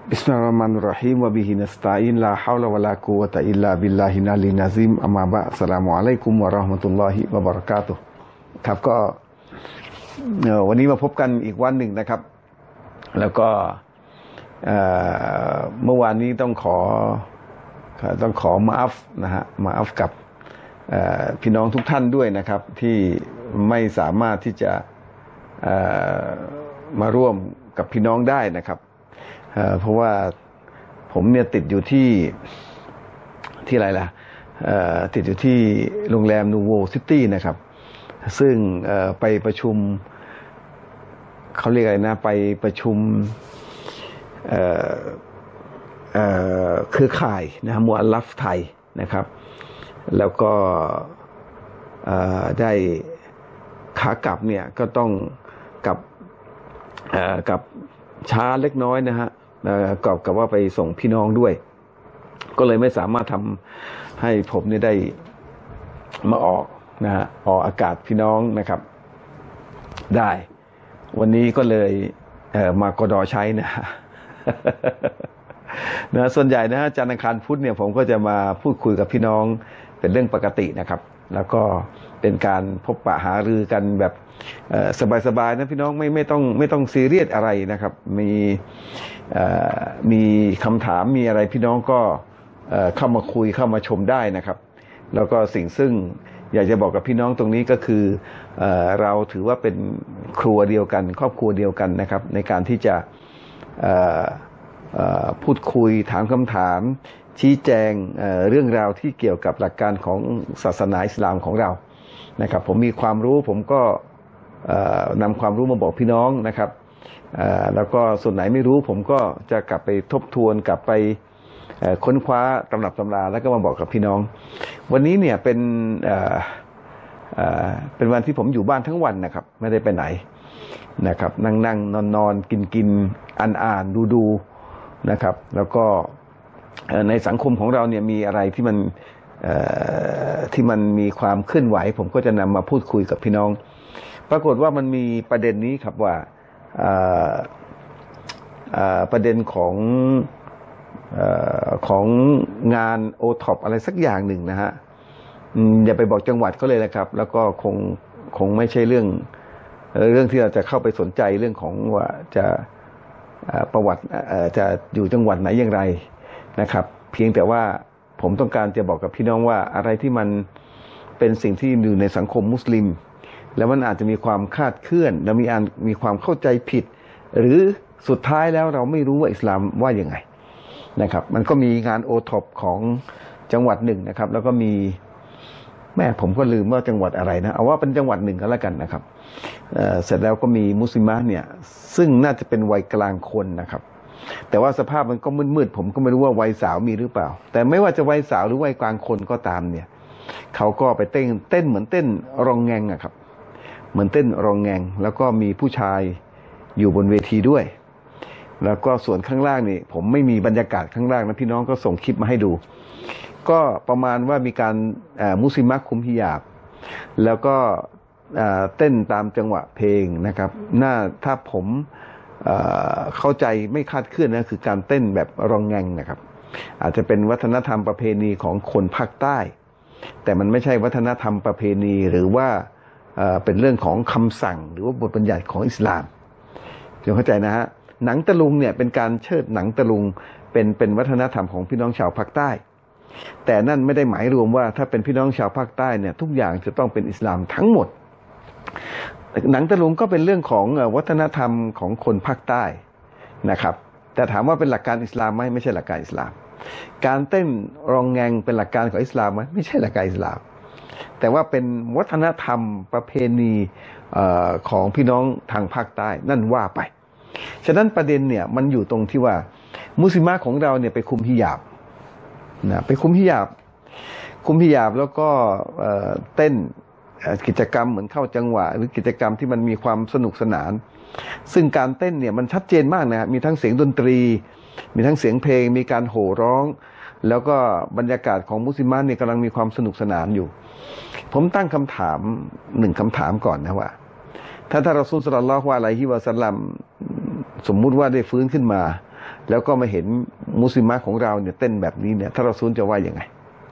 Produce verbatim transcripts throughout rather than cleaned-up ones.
บิสมิลลาฮิรเราะห์มานิรเราะฮีมวะบิฮินัสตะอีนลาฮาวละวะลากุวะตะอิลลาบิลลาฮิลอะลีนะซิมอัมมาบะอัสสลามุอะลัยกุมวะเราะห์มะตุลลอฮิวะบะเราะกาตุฮ์ครับก็วันนี้มาพบกันอีกวันหนึ่งนะครับแล้วก็เมื่อวานนี้ต้องขอต้องขอมาอัฟนะฮะมาอัฟกับพี่น้องทุกท่านด้วยนะครับที่ไม่สามารถที่จะมาร่วมกับพี่น้องได้นะครับเพราะว่าผมเนี่ยติดอยู่ที่ที่อะไรล่ะติดอยู่ที่โรงแรมนูโวซิตี้นะครับซึ่งไปประชุมเขาเรียกอะไรนะไปประชุมเครือข่ายนะมุอัลลัฟไทยนะครับแล้วก็ได้ขากลับเนี่ยก็ต้องกลับกับช้าเล็กน้อยนะฮะกอบกับว่าไปส่งพี่น้องด้วยก็เลยไม่สามารถทำให้ผมเนี่ยได้มาออกนะฮะออกอากาศพี่น้องนะครับได้วันนี้ก็เลยเอ่อมากดอใช้นะนะส่วนใหญ่นะฮะจันทร์อังคารพุธเนี่ยผมก็จะมาพูดคุยกับพี่น้องเป็นเรื่องปกตินะครับแล้วก็เป็นการพบปะหารือกันแบบสบายๆนะพี่น้องไม่ไม่ต้องไม่ต้องซีเรียสอะไรนะครับมีมีคำถามมีอะไรพี่น้องก็เข้ามาคุยเข้ามาชมได้นะครับแล้วก็สิ่งซึ่งอยากจะบอกกับพี่น้องตรงนี้ก็คือเราถือว่าเป็นครัวเดียวกันครอบครัวเดียวกันนะครับในการที่จะพูดคุยถามคำถามชี้แจงเรื่องราวที่เกี่ยวกับหลักการของศาสนาอิสลามของเรานะครับผมมีความรู้ผมก็นำความรู้มาบอกพี่น้องนะครับแล้วก็ส่วนไหนไม่รู้ผมก็จะกลับไปทบทวนกลับไปค้นคว้าตำรับตำราแล้วก็มาบอกกับพี่น้องวันนี้เนี่ยเป็นเป็นวันที่ผมอยู่บ้านทั้งวันนะครับไม่ได้ไปไหนนะครับนั่งนั่งนอนนอนกินกินอ่านอ่านดูดูนะครับแล้วก็ในสังคมของเราเนี่ยมีอะไรที่มันที่มันมีความเคลื่อนไหวผมก็จะนำมาพูดคุยกับพี่น้องปรากฏว่ามันมีประเด็นนี้ครับว่าประเด็นของของงานโอท็อปอะไรสักอย่างหนึ่งนะฮะอย่าไปบอกจังหวัดก็เลยนะครับแล้วก็คงคงไม่ใช่เรื่องเรื่องที่เราจะเข้าไปสนใจเรื่องของว่าจะประวัติจะอยู่จังหวัดไหนอย่างไรนะครับเพียงแต่ว่าผมต้องการจะบอกกับพี่น้องว่าอะไรที่มันเป็นสิ่งที่อยู่ในสังคมมุสลิมแล้วมันอาจจะมีความคาดเคลื่อนและมีอันมีความเข้าใจผิดหรือสุดท้ายแล้วเราไม่รู้ว่าอิสลามว่าอย่างไงนะครับมันก็มีงานโอท็อปของจังหวัดหนึ่งนะครับแล้วก็มีแม่ผมก็ลืมว่าจังหวัดอะไรนะเอาว่าเป็นจังหวัดหนึ่งก็แล้วกันนะครับเอ่อเสร็จแล้วก็มีมุสลิมะเนี่ยซึ่งน่าจะเป็นวัยกลางคนนะครับแต่ว่าสภาพมันก็มืดๆผมก็ไม่รู้ว่าวัยสาวมีหรือเปล่าแต่ไม่ว่าจะวัยสาวหรือวัยกลางคนก็ตามเนี่ยเขาก็ไปเต้นเต้นเหมือนเต้นรองแงงอะครับเหมือนเต้นรองแงงแล้วก็มีผู้ชายอยู่บนเวทีด้วยแล้วก็ส่วนข้างล่างนี่ผมไม่มีบรรยากาศข้างล่างนะพี่น้องก็ส่งคลิปมาให้ดูก็ประมาณว่ามีการมุสลิมะคุมฮิญาบแล้วก็เต้นตามจังหวะเพลงนะครับน่าถ้าผมเข้าใจไม่คาดเคลื่อนนะคือการเต้นแบบรองแงงนะครับอาจจะเป็นวัฒนธรรมประเพณีของคนภาคใต้แต่มันไม่ใช่วัฒนธรรมประเพณีหรือว่าเป็นเรื่องของคำสั่งหรือว่าบทบัญญัติของอิสลามจงเข้าใจนะฮะหนังตะลุงเนี่ยเป็นการเชิดหนังตะลุงเป็นเป็นวัฒนธรรมของพี่น้องชาวภาคใต้แต่นั่นไม่ได้หมายรวมว่าถ้าเป็นพี่น้องชาวภาคใต้เนี่ยทุกอย่างจะต้องเป็นอิสลามทั้งหมดหนังตะลุงก็เป็นเรื่องของวัฒนธรรมของคนภาคใต้นะครับแต่ถามว่าเป็นหลักการอิสลามไหมไม่ใช่หลักการอิสลามการเต้นรองแงงเป็นหลักการของอิสลามไหมไม่ใช่หลักการอิสลามแต่ว่าเป็นวัฒนธรรมประเพณีของพี่น้องทางภาคใต้นั่นว่าไปฉะนั้นประเด็นเนี่ยมันอยู่ตรงที่ว่ามุสลิมะของเราเนี่ยไปคุมฮิญาบนะไปคุมฮิญาบคุมฮิญาบแล้วก็เต้นกิจกรรมเหมือนเข้าจังหวะหรือกิจกรรมที่มันมีความสนุกสนานซึ่งการเต้นเนี่ยมันชัดเจนมากนะมีทั้งเสียงดนตรีมีทั้งเสียงเพลงมีการโห่ร้องแล้วก็บรรยากาศของมุสลิมะเนี่ยกำลังมีความสนุกสนานอยู่ผมตั้งคำถามหนึ่งคำถามก่อนนะว่าถ้าท่านรอซูล ศ็อลลัลลอฮุอะลัยฮิวะซัลลัมสมมุติว่าได้ฟื้นขึ้นมาแล้วก็มาเห็นมุสลิมะของเราเนี่ยเต้นแบบนี้เนี่ยท่านรอซูลจะว่าอย่างไง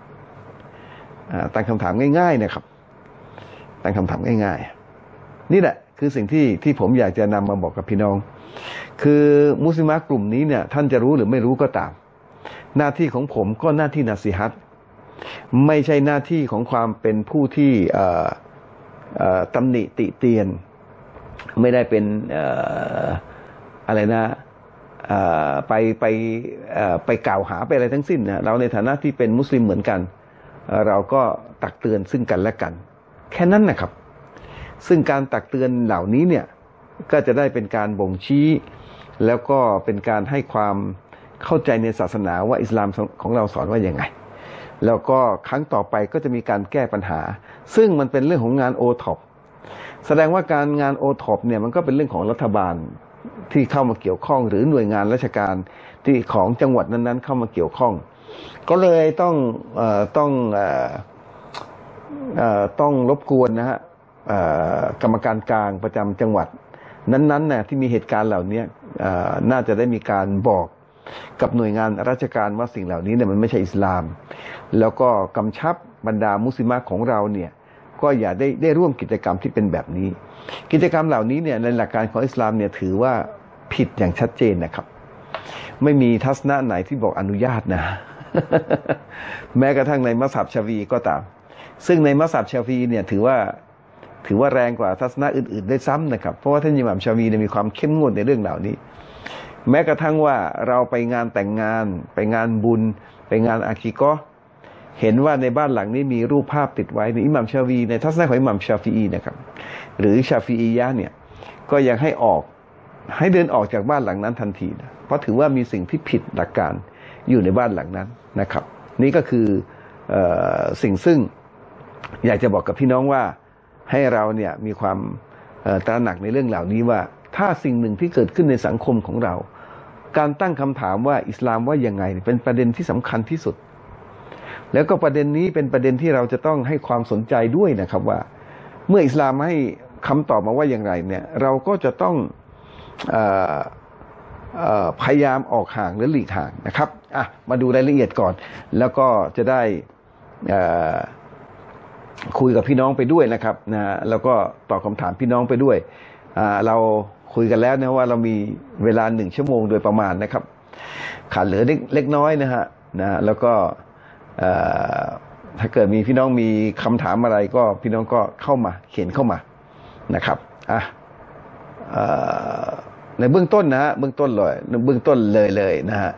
ตั้งคำถามง่ายๆนะครับตั้งคำถามง่ายๆนี่แหละคือสิ่งที่ที่ผมอยากจะนำมาบอกกับพี่น้องคือมุสลิมะกลุ่มนี้เนี่ยท่านจะรู้หรือไม่รู้ก็ตามหน้าที่ของผมก็หน้าที่นาซีฮัตไม่ใช่หน้าที่ของความเป็นผู้ที่ตำหนิติเตียนไม่ได้เป็นอะไรนะไปไปไปกล่าวหาไปอะไรทั้งสิ้นนะเราในฐานะที่เป็นมุสลิมเหมือนกันเราก็ตักเตือนซึ่งกันและกันแค่นั้นนะครับซึ่งการตักเตือนเหล่านี้เนี่ยก็จะได้เป็นการบ่งชี้แล้วก็เป็นการให้ความเข้าใจในศาสนาว่าอิสลามของเราสอนว่าอย่างไงแล้วก็ครั้งต่อไปก็จะมีการแก้ปัญหาซึ่งมันเป็นเรื่องของงานโอท็อปแสดงว่าการงานโอท็อปเนี่ยมันก็เป็นเรื่องของรัฐบาลที่เข้ามาเกี่ยวข้องหรือหน่วยงานราชการที่ของจังหวัดนั้นๆเข้ามาเกี่ยวข้องก็เลยต้องเอ่อต้องเอ่อเอ่อต้องรบกวนนะฮะกรรมการกลางประจำจังหวัดนั้นๆน่ะที่มีเหตุการณ์เหล่านี้น่าจะได้มีการบอกกับหน่วยงานราชการว่าสิ่งเหล่านี้เนี่ยมันไม่ใช่อิสลามแล้วก็กำชับบรรดามุสลิมะของเราเนี่ยก็อย่าได้ได้ร่วมกิจกรรมที่เป็นแบบนี้กิจกรรมเหล่านี้เนี่ยในหลักการของอิสลามเนี่ยถือว่าผิดอย่างชัดเจนนะครับไม่มีทัศนะไหนที่บอกอนุญาตนะ แม้กระทั่งในมัสฮับชาฟีก็ตามซึ่งในมัสฮับชาฟีเนี่ยถือว่าถือว่าแรงกว่าทัศนะอื่นๆได้ซ้ำนะครับเพราะว่าท่านอิหม่ามชาฟีเนี่ยมีความเข้มงวดในเรื่องเหล่านี้แม้กระทั่งว่าเราไปงานแต่งงานไปงานบุญไปงานอาคีกะห์เห็นว่าในบ้านหลังนี้มีรูปภาพติดไว้ในอิหม่ามชาฟีในทัศนะของอิหม่ามชาฟีนะครับหรือชาฟีอียะห์เนี่ยก็ยังให้ออกให้เดินออกจากบ้านหลังนั้นทันทีนะเพราะถือว่ามีสิ่งที่ผิดหลักการอยู่ในบ้านหลังนั้นนะครับนี่ก็คือเอ่อสิ่งซึ่งอยากจะบอกกับพี่น้องว่าให้เราเนี่ยมีความตระหนักในเรื่องเหล่านี้ว่าถ้าสิ่งหนึ่งที่เกิดขึ้นในสังคมของเราการตั้งคำถามว่าอิสลามว่ายังไงเป็นประเด็นที่สำคัญที่สุดแล้วก็ประเด็นนี้เป็นประเด็นที่เราจะต้องให้ความสนใจด้วยนะครับว่าเมื่ออิสลามให้คำตอบมาว่าอย่างไรเนี่ยเราก็จะต้องเอ่อเอ่อพยายามออกห่างหรือหลีกห่างนะครับอ่ะมาดูรายละเอียดก่อนแล้วก็จะได้เอ่อคุยกับพี่น้องไปด้วยนะครับนะแล้วก็ตอบคำถามพี่น้องไปด้วยอ่าเราคุยกันแล้วนะว่าเรามีเวลาหนึ่งชั่วโมงโดยประมาณนะครับขาดเหลือเล็กน้อยนะฮะนะแล้วก็ถ้าเกิดมีพี่น้องมีคำถามอะไรก็พี่น้องก็เข้ามาเขียนเข้ามานะครับอ่ะในเบื้องต้นนะฮะเบื้องต้นเลยเบื้องต้นเลยเลยนะฮะ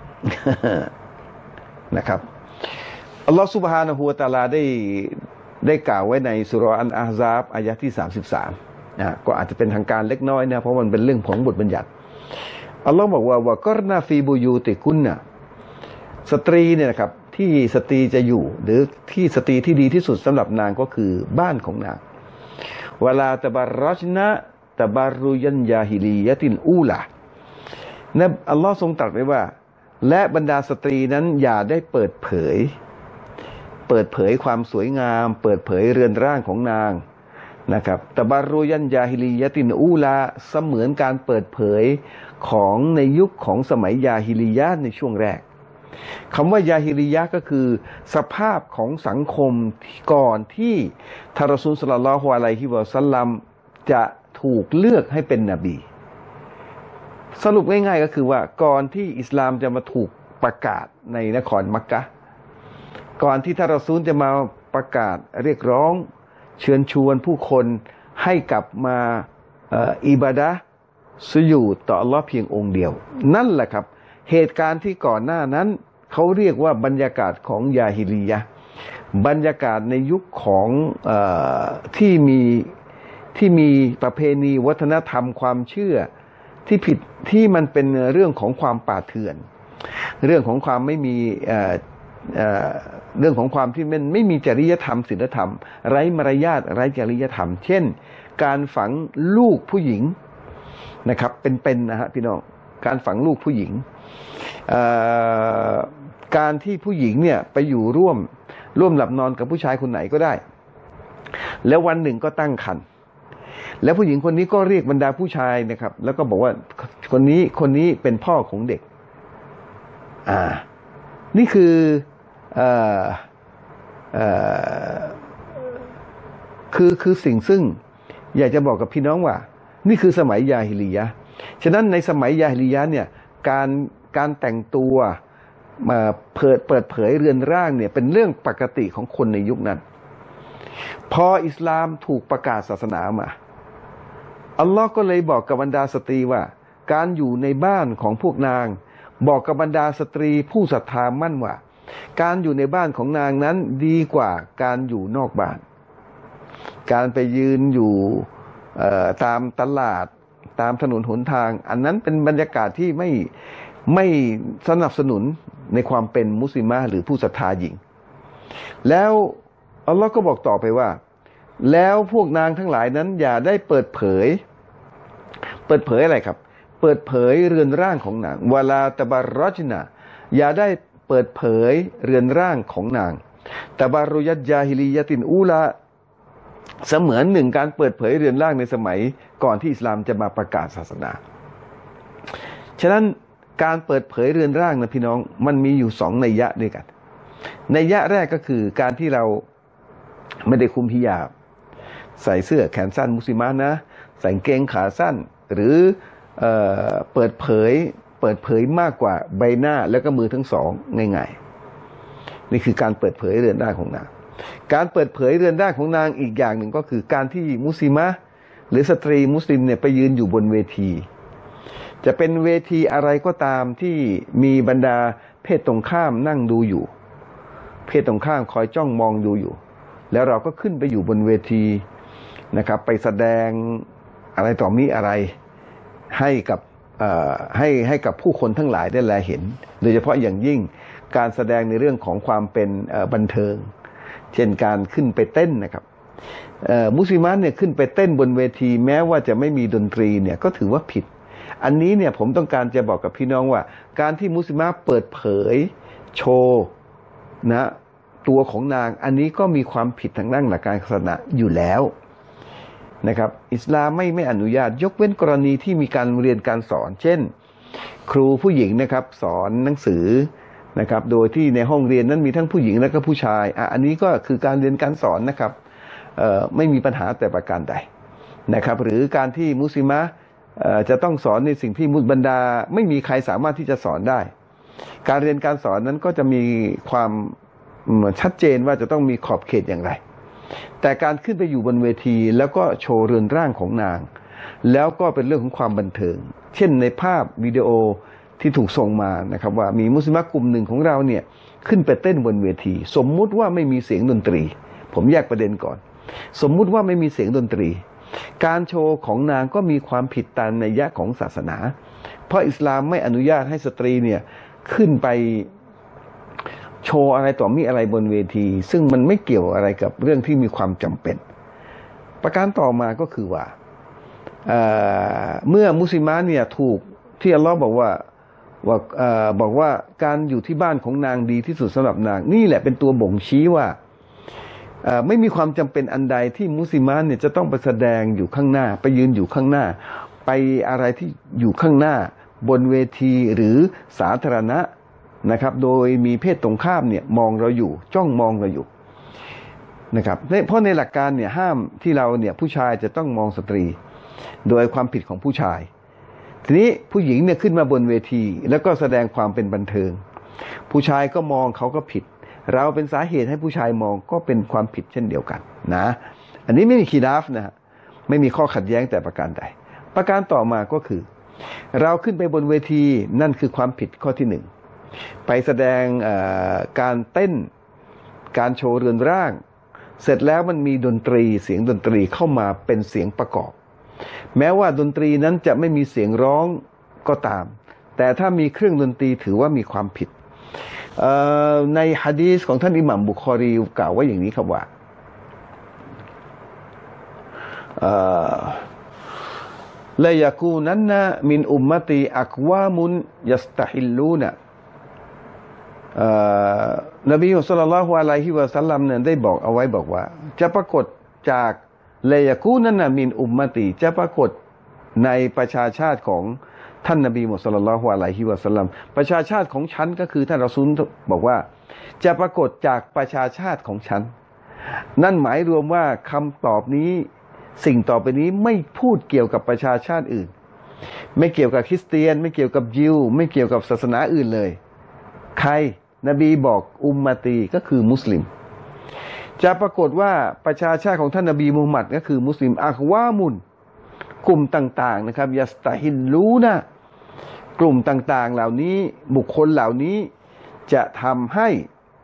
นะครับอัลลอฮฺซุบฮานะฮูวะตะอาลาได้ได้กล่าวไว้ในสุเราะห์อันอะห์ซาบอายะห์ที่สามสิบสามนะก็อาจจะเป็นทางการเล็กน้อยนะเพราะมันเป็นเรื่องของบทบัญญัติอัลลอฮ์บอกว่าวะกอรนาฟีบูยูติกุนนะสตรีเนี่ยนะครับที่สตรีจะอยู่หรือที่สตรีที่ดีที่สุดสำหรับนางก็คือบ้านของนางเวลาตะบารรัชนะตะบารุยันยาฮิลียะตินอูลานะอัลลอฮ์ทรงตรัสไว้ว่าและบรรดาสตรีนั้นอย่าได้เปิดเผยเปิดเผยความสวยงามเปิดเผยเรือนร่างของนางนะครับตะบารุยันยาฮิลียะตินอูลาเสมือนการเปิดเผยของในยุคของสมัยยาฮิลียะในช่วงแรกคำว่ายาฮิริยะก็คือสภาพของสังคมก่อนที่ท่านรอซูล ศ็อลลัลลอฮุอะลัยฮิวะซัลลัมจะถูกเลือกให้เป็นนบีสรุปง่ายๆก็คือว่าก่อนที่อิสลามจะมาถูกประกาศในนครมักกะห์ก่อนที่ท่านรอซูลจะมาประกาศเรียกร้องเชิญชวนผู้คนให้กลับมาอิบาดะห์สุญูดต่ออัลเลาะห์เพียงองค์เดียวนั่นแหละครับเหตุการณ์ที่ก่อนหน้านั้นเขาเรียกว่าบรรยากาศของยาฮิลียะห์บรรยากาศในยุคของเอ่อที่มีที่มีประเพณีวัฒนธรรมความเชื่อที่ผิดที่มันเป็นเรื่องของความป่าเถื่อนเรื่องของความไม่มีเอ่อเอ่อเรื่องของความที่มันไม่มีจริยธรรมศีลธรรมไร้มารยาทไร้จริยธรรมเช่นการฝังลูกผู้หญิงนะครับเป็นๆนะฮะพี่น้องการฝังลูกผู้หญิงการที่ผู้หญิงเนี่ยไปอยู่ร่วมร่วมหลับนอนกับผู้ชายคนไหนก็ได้แล้ววันหนึ่งก็ตั้งครรภ์แล้วผู้หญิงคนนี้ก็เรียกบรรดาผู้ชายนะครับแล้วก็บอกว่าคนนี้คนนี้เป็นพ่อของเด็กอ่านี่คือเอ่อเอ่อคือคือสิ่งซึ่งอยากจะบอกกับพี่น้องว่านี่คือสมัยยาฮิลิยะห์ฉะนั้นในสมัยยาฮิลิยะห์เนี่ยการการแต่งตัวมาเปิดเปิดเผยเรือนร่างเนี่ยเป็นเรื่องปกติของคนในยุคนั้นพออิสลามถูกประกาศศาสนามาอัลลอฮ์ก็เลยบอกกับบรรดาสตรีว่าการอยู่ในบ้านของพวกนางบอกกับบรรดาสตรีผู้ศรัทธามั่นว่าการอยู่ในบ้านของนางนั้นดีกว่าการอยู่นอกบ้านการไปยืนอยู่ตามตลาดตามถนนหนทางอันนั้นเป็นบรรยากาศที่ไม่ไม่สนับสนุนในความเป็นมุสลิมะหรือผู้ศรัทธาหญิงแล้วอัลลอฮ์ก็บอกต่อไปว่าแล้วพวกนางทั้งหลายนั้นอย่าได้เปิดเผยเปิดเผยอะไรครับเปิดเผยเรือนร่างของนางวะลาตะบารรจนะอย่าได้เปิดเผยเรือนร่างของนางตะบารรุยัตญาฮิลียะตินอูลาเสมือนหนึ่งการเปิดเผยเรือนร่างในสมัยก่อนที่อิสลามจะมาประกาศศาสนาฉะนั้นการเปิดเผยเรือนร่างนะพี่น้องมันมีอยู่สองนัยยะด้วยกันนัยยะแรกก็คือการที่เราไม่ได้คุมฮิญาบใส่เสื้อแขนสั้นมุสลิมะนะใส่กางเกงขาสั้นหรือเอ่อเปิดเผยเปิดเผยมากกว่าใบหน้าแล้วก็มือทั้งสองง่ายๆนี่คือการเปิดเผยเรือนร่างของนางการเปิดเผยเรือนร่างของนางอีกอย่างหนึ่งก็คือการที่มุสลิมะหรือสตรีมุสลิมเนี่ยไปยืนอยู่บนเวทีจะเป็นเวทีอะไรก็ตามที่มีบรรดาเพศตรงข้ามนั่งดูอยู่เพศตรงข้ามคอยจ้องมองดูอยู่แล้วเราก็ขึ้นไปอยู่บนเวทีนะครับไปแสดงอะไรต่อมีอะไรให้กับให้ให้กับผู้คนทั้งหลายได้แลเห็นโดยเฉพาะอย่างยิ่งการแสดงในเรื่องของความเป็นบันเทิงเช่นการขึ้นไปเต้นนะครับมุสลิมะเนี่ยขึ้นไปเต้นบนเวทีแม้ว่าจะไม่มีดนตรีเนี่ยก็ถือว่าผิดอันนี้เนี่ยผมต้องการจะบอกกับพี่น้องว่าการที่มุสลิมะเปิดเผยโชว์นะตัวของนางอันนี้ก็มีความผิดทางด้านหลักการศาสนาอยู่แล้วนะครับอิสลามไม่ไม่อนุญาตยกเว้นกรณีที่มีการเรียนการสอนเช่นครูผู้หญิงนะครับสอนหนังสือนะครับโดยที่ในห้องเรียนนั้นมีทั้งผู้หญิงและก็ผู้ชายอ่ะอันนี้ก็คือการเรียนการสอนนะครับเอ่อไม่มีปัญหาแต่ประการใดนะครับหรือการที่มุสลิมะเอ่อจะต้องสอนในสิ่งที่มุสบรรดาไม่มีใครสามารถที่จะสอนได้การเรียนการสอนนั้นก็จะมีความชัดเจนว่าจะต้องมีขอบเขตอย่างไรแต่การขึ้นไปอยู่บนเวทีแล้วก็โชว์เรือนร่างของนางแล้วก็เป็นเรื่องของความบันเทิงเช่นในภาพวิดีโอที่ถูกส่งมานะครับว่ามีมุสลิมกลุ่มหนึ่งของเราเนี่ยขึ้นไปเต้นบนเวทีสมมุติว่าไม่มีเสียงดนตรีผมแยกประเด็นก่อนสมมุติว่าไม่มีเสียงดนตรีการโชว์ของนางก็มีความผิดตามนัยยะของศาสนาเพราะอิสลามไม่อนุญาตให้สตรีเนี่ยขึ้นไปโชว์อะไรต่อมีอะไรบนเวทีซึ่งมันไม่เกี่ยวอะไรกับเรื่องที่มีความจำเป็นประการต่อมาก็คือว่าเ, เมื่อมุสลิมะเนี่ยถูกที่อัลลอฮ์บอกว่าว่าบอกว่าการอยู่ที่บ้านของนางดีที่สุดสำหรับนางนี่แหละเป็นตัวบ่งชี้ว่าไม่มีความจำเป็นอันใดที่มุสลิมะเนี่ยจะต้องไปแสดงอยู่ข้างหน้าไปยืนอยู่ข้างหน้าไปอะไรที่อยู่ข้างหน้าบนเวทีหรือสาธารณะนะครับโดยมีเพศตรงข้ามเนี่ยมองเราอยู่จ้องมองเราอยู่นะครับเพราะในหลักการเนี่ยห้ามที่เราเนี่ยผู้ชายจะต้องมองสตรีโดยความผิดของผู้ชายทีนี้ผู้หญิงเนี่ยขึ้นมาบนเวทีแล้วก็แสดงความเป็นบันเทิงผู้ชายก็มองเขาก็ผิดเราเป็นสาเหตุให้ผู้ชายมองก็เป็นความผิดเช่นเดียวกันนะอันนี้ไม่มีคีดาฟนะฮะไม่มีข้อขัดแย้งแต่ประการใดประการต่อมาก็คือเราขึ้นไปบนเวทีนั่นคือความผิดข้อที่หนึ่งไปแสดงการเต้นการโชว์เรือนร่างเสร็จแล้วมันมีดนตรีเสียงดนตรีเข้ามาเป็นเสียงประกอบแม้ว่าดนตรีนั้นจะไม่มีเสียงร้องก็ตามแต่ถ้ามีเครื่องดนตรีถือว่ามีความผิดในหะดีษของท่านอิหม่ามบุคอรีกล่าวไว้อย่างนี้ครับว่าละยะกูนันนะมินอุมมะตีอักวามุนยัสตะฮิลลูนะนบีศ็อลลัลลอฮุอะลัยฮิวะซัลลัมเนี่ยได้บอกเอาไว้บอกว่าจะปรากฏจากละยะกูนันนะมินอุมมะตีจะปรากฏในประชาชาติของท่านนบีมุฮัมมัดศ็อลลัลลอฮุอะลัยฮิวะซัลลัมประชาชาติของฉันก็คือท่านรอซูลบอกว่าจะปรากฏจากประชาชาติของฉันนั่นหมายรวมว่าคำตอบนี้สิ่งต่อไปนี้ไม่พูดเกี่ยวกับประชาชาติอื่นไม่เกี่ยวกับคริสเตียนไม่เกี่ยวกับยิวไม่เกี่ยวกับศาสนาอื่นเลยใครนบีบอกอุมมะตีก็คือมุสลิมจะปรากฏว่าประชาชาติของท่านนบีมูฮัมหมัดก็คือมุสลิมอัความุนกลุ่มต่างๆนะครับยัสตาฮินรู้นะกลุ่มต่างๆเหล่านี้บุคคลเหล่านี้จะทำให้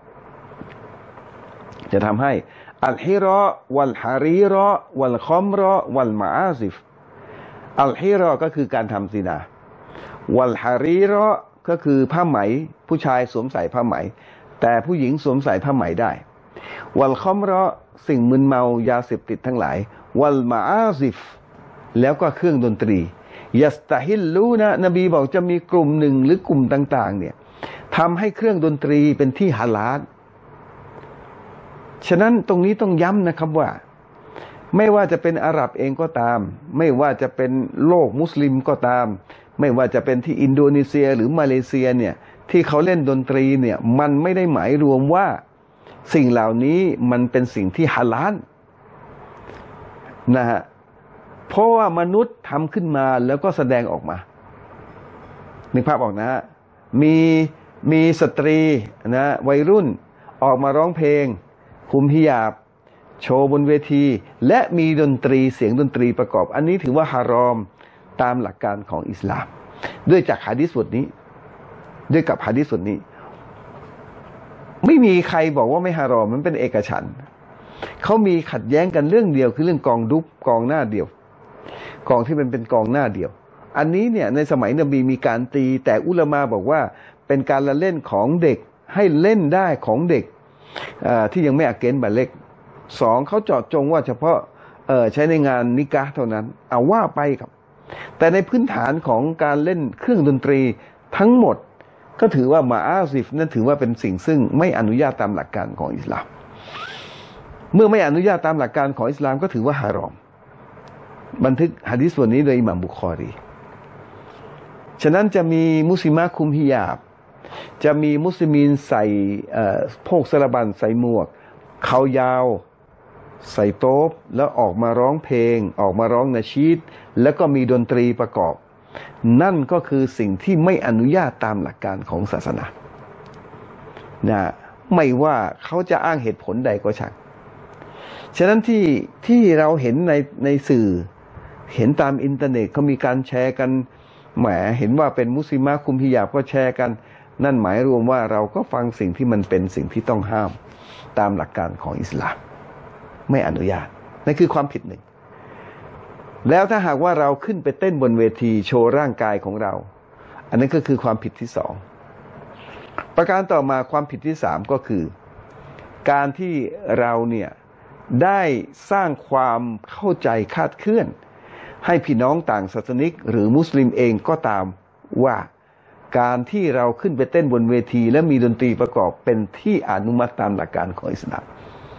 จะทำให้อัลฮิรอวัลฮารีรอวัลคอมรอวัลมาอาซิฟอัลฮิรอก็คือการทำซินาวัลฮารีรอก็คือผ้าไหมผู้ชายสวมใส่ผ้าไหมแต่ผู้หญิงสวมใส่ผ้าไหมได้วัลคอมรอสิ่งมึนเมายาเสพติดทั้งหลายวัลมาอาซิฟแล้วก็เครื่องดนตรียัสตาฮิลลูนะนบีบอกจะมีกลุ่มหนึ่งหรือกลุ่มต่างๆเนี่ยทำให้เครื่องดนตรีเป็นที่ฮาลาลฉะนั้นตรงนี้ต้องย้ำนะครับว่าไม่ว่าจะเป็นอาหรับเองก็ตามไม่ว่าจะเป็นโลกมุสลิมก็ตามไม่ว่าจะเป็นที่อินโดนีเซียหรือมาเลเซียเนี่ยที่เขาเล่นดนตรีเนี่ยมันไม่ได้หมายรวมว่าสิ่งเหล่านี้มันเป็นสิ่งที่ฮาลาลนะฮะเพราะว่ามนุษย์ทำขึ้นมาแล้วก็แสดงออกมานึกภาพออกนะฮะมีมีสตรีนะวัยรุ่นออกมาร้องเพลงคุมฮิญาบโชว์บนเวทีและมีดนตรีเสียงดนตรีประกอบอันนี้ถือว่าฮารอมตามหลักการของอิสลามด้วยจากหะดีษบทนี้ด้วยกับหะดีษบทนี้ไม่มีใครบอกว่าไม่ฮารอมมันเป็นเอกฉันท์เขามีขัดแย้งกันเรื่องเดียวคือเรื่องกองดุบกองหน้าเดียวกองที่มันเป็นกองหน้าเดียวอันนี้เนี่ยในสมัยนบีมีการตีแต่อุลามะบอกว่าเป็นการละเล่นของเด็กให้เล่นได้ของเด็กที่ยังไม่อาเกนบาเล็กสองเขาเจาะจงว่าเฉพาะใช้ในงานนิกะห์เท่านั้นเอาว่าไปครับแต่ในพื้นฐานของการเล่นเครื่องดนตรีทั้งหมดก็ถือว่ามาอาซิฟนั้นถือว่าเป็นสิ่งซึ่งไม่อนุญาตตามหลักการของอิสลามเมื่อไม่อนุญาตตามหลักการของอิสลามก็ถือว่าฮารอมบันทึกหะดีษส่วนนี้โดยอิหม่ามบุคอรีฉะนั้นจะมีมุสลิมะคุมฮิญาบจะมีมุสลิมีนใส่โพกสระบันใส่หมวกเขายาวใส่โต๊บแล้วออกมาร้องเพลงออกมาร้องนาชีดแล้วก็มีดนตรีประกอบนั่นก็คือสิ่งที่ไม่อนุญาตตามหลักการของศาสนานะไม่ว่าเขาจะอ้างเหตุผลใดก็ช่างฉะนั้นที่ที่เราเห็นในในสื่อเห็นตามอินเทอร์เน็ตเขามีการแชร์กันแหมเห็นว่าเป็นมุสลิมะคุมฮิญาบก็แชร์กันนั่นหมายรวมว่าเราก็ฟังสิ่งที่มันเป็นสิ่งที่ต้องห้ามตามหลักการของอิสลามไม่อนุญาตนั่นคือความผิดหนึ่งแล้วถ้าหากว่าเราขึ้นไปเต้นบนเวทีโชว์ร่างกายของเราอันนั้นก็คือความผิดที่สองประการต่อมาความผิดที่สามก็คือการที่เราเนี่ยได้สร้างความเข้าใจคาดเคลื่อนให้พี่น้องต่างศาสนิกหรือมุสลิมเองก็ตามว่าการที่เราขึ้นไปเต้นบนเวทีและมีดนตรีประกอบเป็นที่อนุมัติตามหลักการของอิสลาม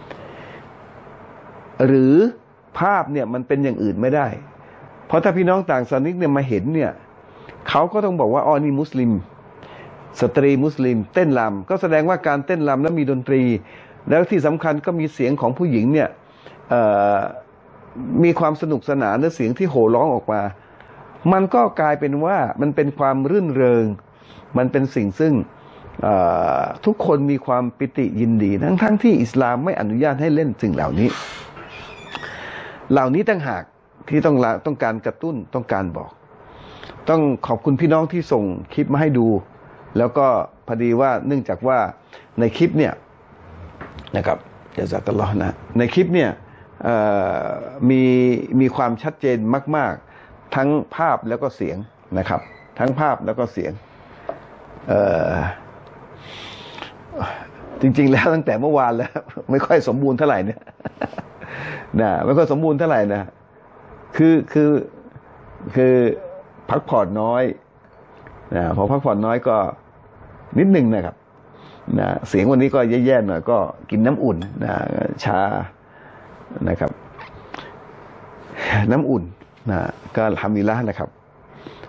หรือภาพเนี่ยมันเป็นอย่างอื่นไม่ได้เพราะถ้าพี่น้องต่างศาสนิกเนี่ยมาเห็นเนี่ยเขาก็ต้องบอกว่าอ๋อนี่มุสลิมสตรีมุสลิมเต้นรำก็แสดงว่าการเต้นรำแล้วมีดนตรีแล้วที่สำคัญก็มีเสียงของผู้หญิงเนี่ยมีความสนุกสนานและเสียงที่โห่ร้องออกมามันก็กลายเป็นว่ามันเป็นความรื่นเริงมันเป็นสิ่งซึ่งทุกคนมีความปิติยินดีทั้งทั้งที่อิสลามไม่อนุญาตให้เล่นสิ่งเหล่านี้เหล่านี้ต่างหากที่ต้องต้องการกระตุ้นต้องการบอกต้องขอบคุณพี่น้องที่ส่งคลิปมาให้ดูแล้วก็พอดีว่าเนื่องจากว่าในคลิปเนี่ยนะครับจะจัดตลอดนะในคลิปเนี่ยมีมีความชัดเจนมากๆทั้งภาพแล้วก็เสียงนะครับทั้งภาพแล้วก็เสียงจริงๆแล้วตั้งแต่เมื่อวานแล้วไม่ค่อยสมบูรณ์เท่าไหร่เนี่ยนะไม่ค่อยสมบูรณ์เท่าไหร่นะคือคือคือพักผ่อนน้อยนะพอพักผ่อนน้อยก็นิดหนึ่งนะครับนะเสียงวันนี้ก็แย่ๆหน่อยก็กินน้ำอุ่นนะชานะครับน้ำอุ่นนะก็ทำมีละนะครับ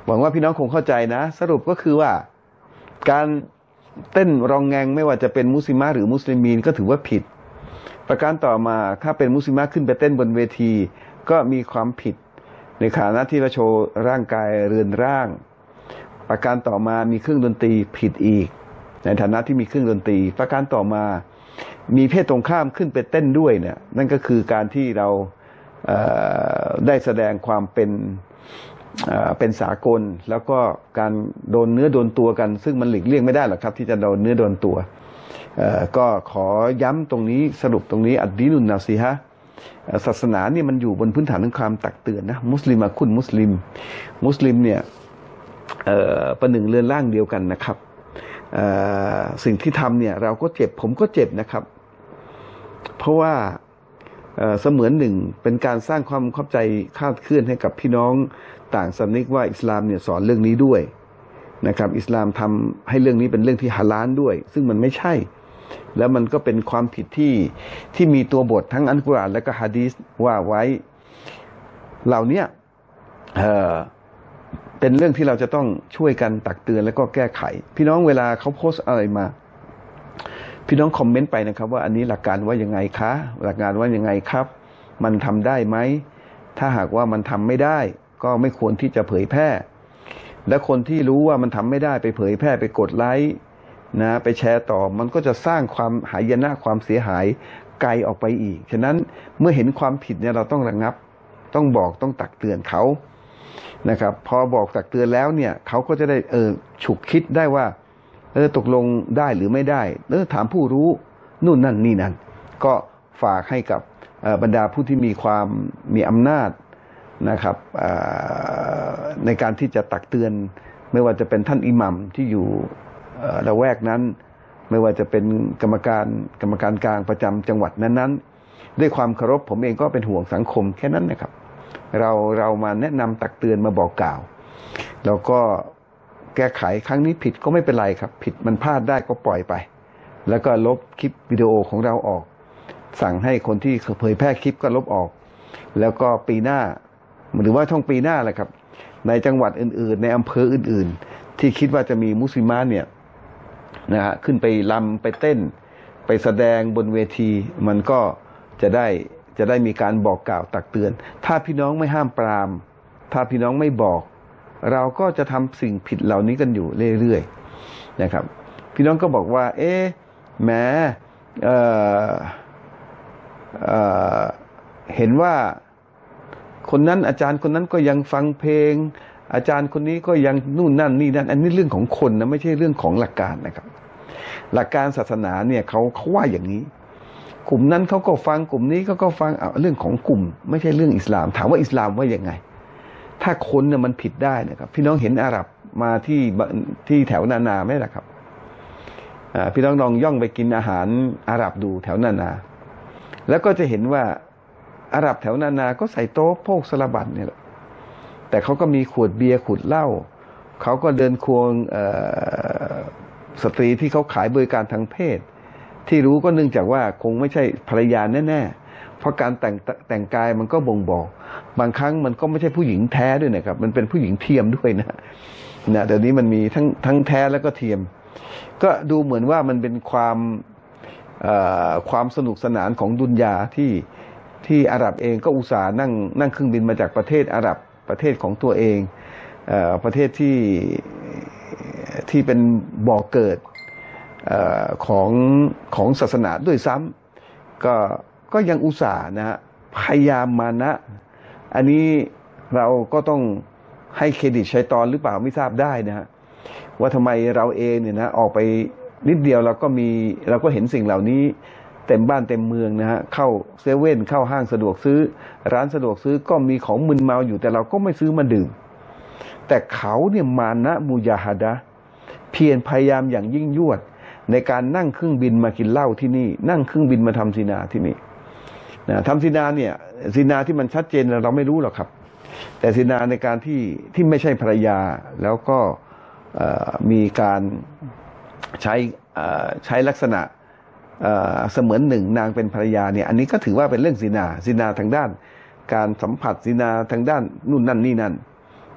หวังว่าพี่น้องคงเข้าใจนะสรุปก็คือว่าการเต้นรองแงงไม่ว่าจะเป็นมุสลิมะหรือมุสลิมีนก็ถือว่าผิดประการต่อมาถ้าเป็นมุสลิมะขึ้นไปเต้นบนเวทีก็มีความผิดในฐานะที่เราโชว์ร่างกายเรือนร่างประการต่อมามีเครื่องดนตรีผิดอีกในฐานะที่มีเครื่องดนตรีประการต่อมามีเพศตรงข้ามขึ้นไปเต้นด้วยเนี่ยนั่นก็คือการที่เราได้แสดงความเป็นเป็นสากลแล้วก็การโดนเนื้อโดนตัวกันซึ่งมันหลีกเลี่ยงไม่ได้หรอกครับที่จะโดนเนื้อโดนตัวก็ขอย้ำตรงนี้สรุปตรงนี้อัดดีนุนนาซีฮะศาสนาเนี่ยมันอยู่บนพื้นฐานของความตักเตือนนะมุสลิมคุณมุสลิมมุสลิมเนี่ยประหนึ่งเรือนร่างเดียวกันนะครับสิ่งที่ทำเนี่ยเราก็เจ็บผมก็เจ็บนะครับเพราะว่าเสมือนหนึ่งเป็นการสร้างความเข้าใจคลาดเคลื่อนให้กับพี่น้องต่างศาสนิกว่าอิสลามเนี่ยสอนเรื่องนี้ด้วยนะครับอิสลามทำให้เรื่องนี้เป็นเรื่องที่ฮาลาลด้วยซึ่งมันไม่ใช่แล้วมันก็เป็นความผิดที่ที่มีตัวบททั้งอัลกุรอานและก็ฮะดีษว่าไว้เหล่านี้เอ่อเป็นเรื่องที่เราจะต้องช่วยกันตักเตือนแล้วก็แก้ไขพี่น้องเวลาเขาโพสต์อะไรมาพี่น้องคอมเมนต์ไปนะครับว่าอันนี้หลักการว่ายังไงคะหลักการว่ายังไงครับมันทำได้ไหมถ้าหากว่ามันทำไม่ได้ก็ไม่ควรที่จะเผยแพร่และคนที่รู้ว่ามันทำไม่ได้ไปเผยแพร่ไปกดไลค์นะไปแชร์ต่อมันก็จะสร้างความหายนะความเสียหายไกลออกไปอีกฉะนั้นเมื่อเห็นความผิดเนี่ยเราต้องระงับต้องบอกต้องตักเตือนเขานะครับพอบอกตักเตือนแล้วเนี่ยเขาก็จะได้เออฉุกคิดได้ว่าเออตกลงได้หรือไม่ได้เออถามผู้รู้นู่นนั่นนี่นั่นก็ฝากให้กับบรรดาผู้ที่มีความมีอำนาจนะครับในการที่จะตักเตือนไม่ว่าจะเป็นท่านอิหมัมที่อยู่ละแวกนั้นไม่ว่าจะเป็นกรรมการกรรมการกลางประจำจังหวัดนั้นๆด้วยความเคารพผมเองก็เป็นห่วงสังคมแค่นั้นนะครับเราเรามาแนะนำตักเตือนมาบอกกล่าวแล้วก็แก้ไขครั้งนี้ผิดก็ไม่เป็นไรครับผิดมันพลาดได้ก็ปล่อยไปแล้วก็ลบคลิปวิดีโอของเราออกสั่งให้คนที่เผยแพร่คลิปก็ลบออกแล้วก็ปีหน้าหรือว่าช่องปีหน้าแหละครับในจังหวัดอื่นๆในอำเภออื่นๆที่คิดว่าจะมีมุสลิมะเนี่ยนะฮะขึ้นไปรำไปเต้นไปแสดงบนเวทีมันก็จะได้จะได้มีการบอกกล่าวตักเตือนถ้าพี่น้องไม่ห้ามปรามถ้าพี่น้องไม่บอกเราก็จะทำสิ่งผิดเหล่านี้กันอยู่เรื่อยๆนะครับพี่น้องก็บอกว่าเอ๊ะแหมเอ่อเอ่อเห็นว่าคนนั้นอาจารย์คนนั้นก็ยังฟังเพลงอาจารย์คนนี้ก็ยังนู่นนั่นนี่นั่นอันนี้เรื่องของคนนะไม่ใช่เรื่องของหลักการนะครับหลักการศาสนาเนี่ยเขาเขาว่าอย่างนี้กลุ่มนั้นเขาก็ฟังกลุ่มนี้เขาก็ฟังเอาเรื่องของกลุ่มไม่ใช่เรื่องอิสลามถามว่าอิสลามว่ายังไงถ้าคนเนี่ยมันผิดได้นะครับพี่น้องเห็นอาหรับมาที่ที่แถวนานาไหมล่ะครับพี่น้องลองย่องไปกินอาหารอาหรับดูแถวนานาแล้วก็จะเห็นว่าอาหรับแถวนานาก็ใส่โต๊ะโพกสลับันเนี่ยแหละแต่เขาก็มีขวดเบียร์ขวดเหล้าเขาก็เดินควงสตรีที่เขาขายบริการทางเพศที่รู้ก็เนื่องจากว่าคงไม่ใช่ภรรยาแน่ๆเพราะการแต่งแต่งกายมันก็บ่งบอกบางครั้งมันก็ไม่ใช่ผู้หญิงแท้ด้วยนะครับมันเป็นผู้หญิงเทียมด้วยนะนะเดี๋ยวนี้มันมีทั้งทั้งแท้แล้วก็เทียมก็ดูเหมือนว่ามันเป็นความความสนุกสนานของดุนยาที่ที่อาหรับเองก็อุตส่าห์นั่งนั่งเครื่องบินมาจากประเทศอาหรับประเทศของตัวเองเอ่อประเทศที่ที่เป็นบ่อเกิดเอ่อของของศาสนาด้วยซ้ำก็ก็ยังอุตส่าห์นะฮะพยายามมานะอันนี้เราก็ต้องให้เครดิตชัยฏอนหรือเปล่าไม่ทราบได้นะฮะว่าทำไมเราเองเนี่ยนะออกไปนิดเดียวเราก็มีเราก็เห็นสิ่งเหล่านี้เต็มบ้านเต็มเมืองนะฮะเข้าเซเว่นเข้าห้างสะดวกซื้อร้านสะดวกซื้อก็มีของมึนเมาอยู่แต่เราก็ไม่ซื้อมาดื่มแต่เขาเนี่ยมานะมุยาฮดะเพียรพยายามอย่างยิ่งยวดในการนั่งเครื่องบินมากินเหล้าที่นี่นั่งเครื่องบินมาทำซินาที่นี่นะทำซินาเนี่ยซินาที่มันชัดเจนเราไม่รู้หรอกครับแต่ซินาในการที่ที่ไม่ใช่ภรรยาแล้วก็มีการใช้ใช้ลักษณะเสมือนหนึ่งนางเป็นภรรยาเนี่ยอันนี้ก็ถือว่าเป็นเรื่องซินาซินาทางด้านการสัมผัสซินาทางด้านนู่นนั่นนี่นั่น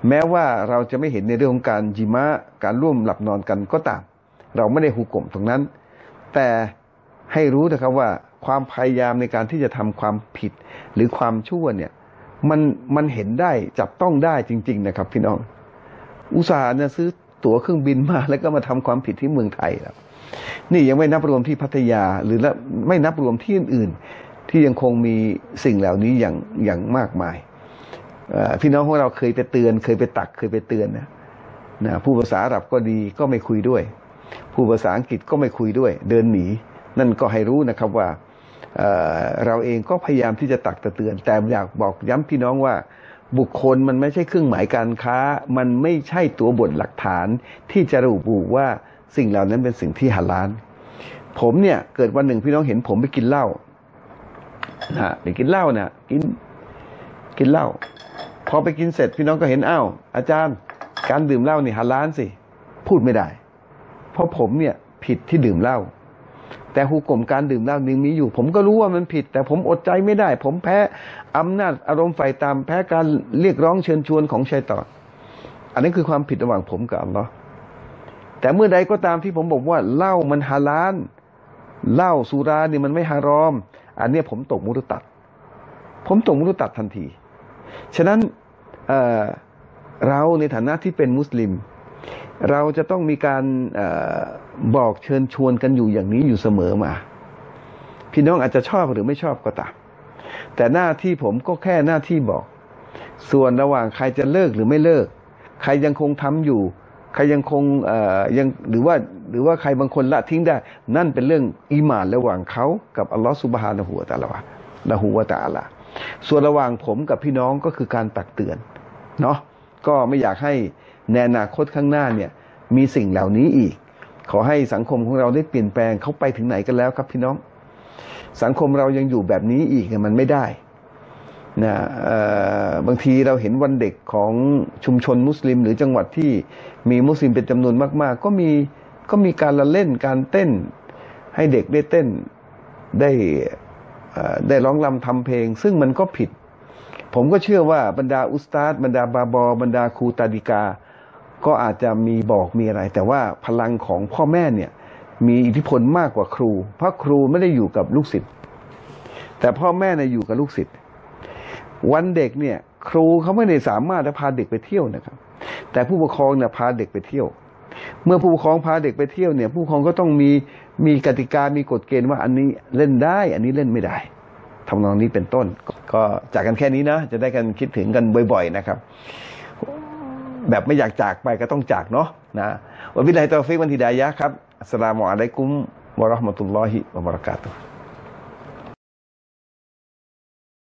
แม้ว่าเราจะไม่เห็นในเรื่องของการจิมะการร่วมหลับนอนกันก็ตามเราไม่ได้หุกมตรงนั้นแต่ให้รู้นะครับว่าความพยายามในการที่จะทำความผิดหรือความชั่วเนี่ยมันมันเห็นได้จับต้องได้จริงๆนะครับพี่น้องอุตส่าห์เนี่ยซื้อตั๋วเครื่องบินมาแล้วก็มาทำความผิดที่เมืองไทยแล้วนี่ยังไม่นับรวมที่พัทยาหรือไม่นับรวมที่อื่นๆที่ยังคงมีสิ่งเหล่านี้อย่างอย่างมากมายพี่น้องของเราเคยไปเตือนเคยไปตักเคยไปเตือนนะนะผู้ภาษาอาหรับก็ดีก็ไม่คุยด้วยผู้ภาษาอังกฤษก็ไม่คุยด้วยเดินหนีนั่นก็ให้รู้นะครับว่า เ, เราเองก็พยายามที่จะตักเตือนแต่อยากบอกย้ำพี่น้องว่าบุคคลมันไม่ใช่เครื่องหมายการค้ามันไม่ใช่ตัวบทหลักฐานที่จะระบุว่าสิ่งเหล่านั้นเป็นสิ่งที่ฮาลาลผมเนี่ยเกิดวันหนึ่งพี่น้องเห็นผมไปกินเหล้านะไปกินเหล้าเนี่ยกินกินเหล้าพอไปกินเสร็จพี่น้องก็เห็นอ้าวอาจารย์การดื่มเหล้านี่ฮาลาลสิพูดไม่ได้เพราะผมเนี่ยผิดที่ดื่มเหล้าแต่หุกมการดื่มเหล้ายังมีอยู่ผมก็รู้ว่ามันผิดแต่ผมอดใจไม่ได้ผมแพ้อำนาจอารมณ์ไฟตามแพ้การเรียกร้องเชิญชวนของชัยฏอนอันนี้คือความผิดระหว่างผมกับอัลลอฮ์แต่เมื่อใดก็ตามที่ผมบอกว่าเหล้ามันฮาลาลเหล้าสุรานี่มันไม่ฮารอมอันนี้ผมตกมุตตัดผมตกมุตตัดทันทีฉะนั้น เ, เราในฐานะที่เป็นมุสลิมเราจะต้องมีการเอ่อบอกเชิญชวนกันอยู่อย่างนี้อยู่เสมอมาพี่น้องอาจจะชอบหรือไม่ชอบก็ตามแต่หน้าที่ผมก็แค่หน้าที่บอกส่วนระหว่างใครจะเลิกหรือไม่เลิกใครยังคงทำอยู่ใครยังคงเอ่อยังหรือว่าหรือว่าใครบางคนละทิ้งได้นั่นเป็นเรื่องอีหม่านระหว่างเขากับอัลลอฮฺซุบฮานะฮูวะตะอาลาละฮูวะตะอาลาส่วนระหว่างผมกับพี่น้องก็คือการตักเตือนเนาะก็ไม่อยากให้ในอนาคตข้างหน้าเนี่ยมีสิ่งเหล่านี้อีกขอให้สังคมของเราได้เปลี่ยนแปลงเขาไปถึงไหนกันแล้วครับพี่น้องสังคมเรายังอยู่แบบนี้อีกมันไม่ได้นะบางทีเราเห็นวันเด็กของชุมชนมุสลิมหรือจังหวัดที่มีมุสลิมเป็นจำนวนมากๆก็มีก็มีการละเล่นการเต้นให้เด็กได้เต้นได้ได้ร้องรำทำเพลงซึ่งมันก็ผิดผมก็เชื่อว่าบรรดาอุสตาดบรรดาบาบอบรรดาครูตาดิกาก็อาจจะมีบอกมีอะไรแต่ว่าพลังของพ่อแม่เนี่ยมีอิทธิพลมากกว่าครูเพราะครูไม่ได้อยู่กับลูกศิษย์แต่พ่อแม่เนี่ยอยู่กับลูกศิษย์วันเด็กเนี่ยครูเขาไม่ได้สามารถจะพาเด็กไปเที่ยวนะครับแต่ผู้ปกครองเนี่ยพาเด็กไปเที่ยวเมื่อผู้ปกครองพาเด็กไปเที่ยวเนี่ยผู้ปกครองก็ต้องมีมีกติกามีกฎเกณฑ์ว่าอันนี้เล่นได้อันนี้เล่นไม่ได้ทำนองนี้เป็นต้นก็จากกันแค่นี้นะจะได้กันคิดถึงกันบ่อยๆนะครับแบบไม่อยากจากไปก็ต้องจากเนาะนะวะบิลลาฮิตอฟิกวันฮิดายะห์ครับอัสสลามุอะลัยกุมวะเราะห์มะตุลลอฮิวะบะเราะกาตุฮ์